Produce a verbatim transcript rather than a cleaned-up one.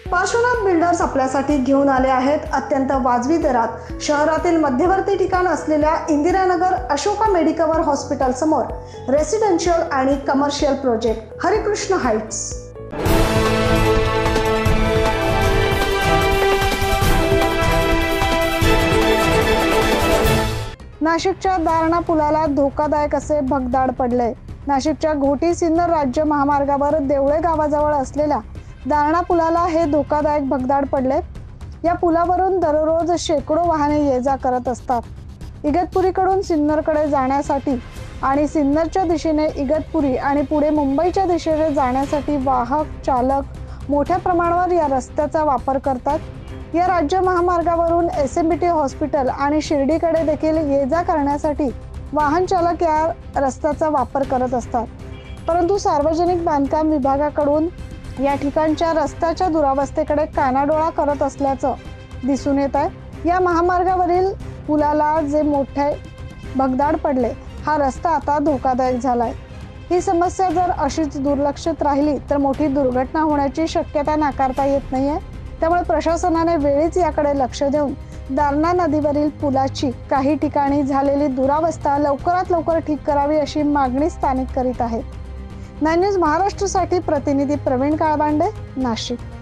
Parshvanath builders आपल्यासाठी घेऊन आले आहेत अत्यंत वाजवी दरात शहरातील मध्यवर्ती ठिकाण असलेल्या इंदिरानगर अशोका मेडिकवर हॉस्पिटल समोर रेसिडेन्शियल आणि कमर्शियल प्रोजेक्ट हरिकृष्ण हाइट्स। नाशिकच्या दारणा पुलाला धोकादायक असे भगदाड पडले। नाशिकच्या घोटी सिन्नर राज्य महामार्गावर देवळे गावाजवळ असलेल्या दारणा पुलाला हे धोकादायक भगदाड पडले। या पुलावरून दररोज शेकडो वाहने ये जा करत असतात। इगतपुरीकडून सिन्नरकडे जाण्यासाठी आणि सिन्नरच्या दिशेने इगतपुरी आणि पुढे मुंबईच्या दिशेने जाण्यासाठी वाहक चालक मोठ्या प्रमाणावर या रस्त्याचा वापर करतात। या राज्य महामार्गावरून S M B T hospital आणि शिर्डीकडे देखील ये जा करण्यासाठी वाहन चालक या रस्त्याचा वापर करत असतात। परंतु सार्वजनिक बांधकाम विभागाकडून या ठिकाणच्या रस्त्याच्या दुरावस्थेकडे कानाडोळा करत असल्याचं दिसून येत आहे। या महामार्गावरील पुलाला जे मोठे भगदाड पडले, हा रस्ता आता धोकादायक झालाय। ही समस्या जर अशीच दुर्लक्षित राहिली तर मोठी दुर्घटना होण्याची शक्यता नाकारता येत नाहीये। त्यामुळे प्रशासनाने वेळीच याकडे लक्ष देऊन दारणा नदीवरील पुलाची काही ठिकाणी झालेली दुरावस्था लवकरात लवकर ठीक करावी अशी मागणी स्थानिक करीत आहेत। नाइन न्यूज महाराष्ट्रसाठी प्रतिनिधी प्रवीण काळबांडे, नाशिक।